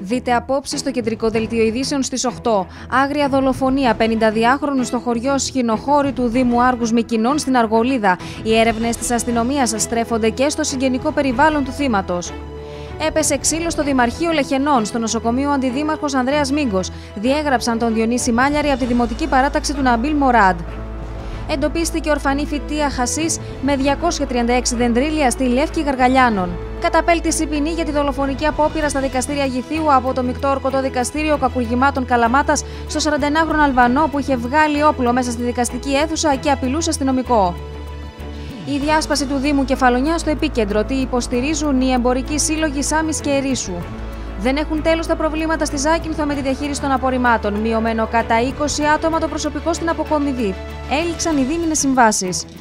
Δείτε απόψε στο κεντρικό δελτίο ειδήσεων στις 8. Άγρια δολοφονία 52χρονου στο χωριό Σχοινοχώρη του Δήμου Άργους Μυκηνών στην Αργολίδα. Οι έρευνες της αστυνομίας στρέφονται και στο συγγενικό περιβάλλον του θύματος. Έπεσε ξύλο στο Δημαρχείο Λεχενών, στο νοσοκομείο Αντιδήμαρχος Ανδρέας Μίγκος. Διέγραψαν τον Διονύση Μάλιαρη από τη Δημοτική Παράταξη του Ναμπίλ Μοράντ. Εντοπίστηκε ορφανή φυτεία χασίς με 236 δεντρίλια στη Λεύκη Γαργαλιάνων. Καταπέλτηση ποινή για τη δολοφονική απόπειρα στα δικαστήρια Γηθίου από το Μεικτό Ορκωτό Δικαστήριο Κακουργημάτων Καλαμάτας στο 41χρονο Αλβανό που είχε βγάλει όπλο μέσα στη δικαστική αίθουσα και απειλούσε αστυνομικό. Η διάσπαση του Δήμου Κεφαλονιά στο επίκεντρο, τι υποστηρίζουν οι εμπορικοί σύλλογοι Σάμης και Ερήσου. Δεν έχουν τέλος τα προβλήματα στη Ζάκυνθο με τη διαχείριση των απορριμμάτων. Μειωμένο κατά 20 άτομα το προσωπικό στην Αποκομιδή. Έληξαν οι δίμηνες συμβάσεις.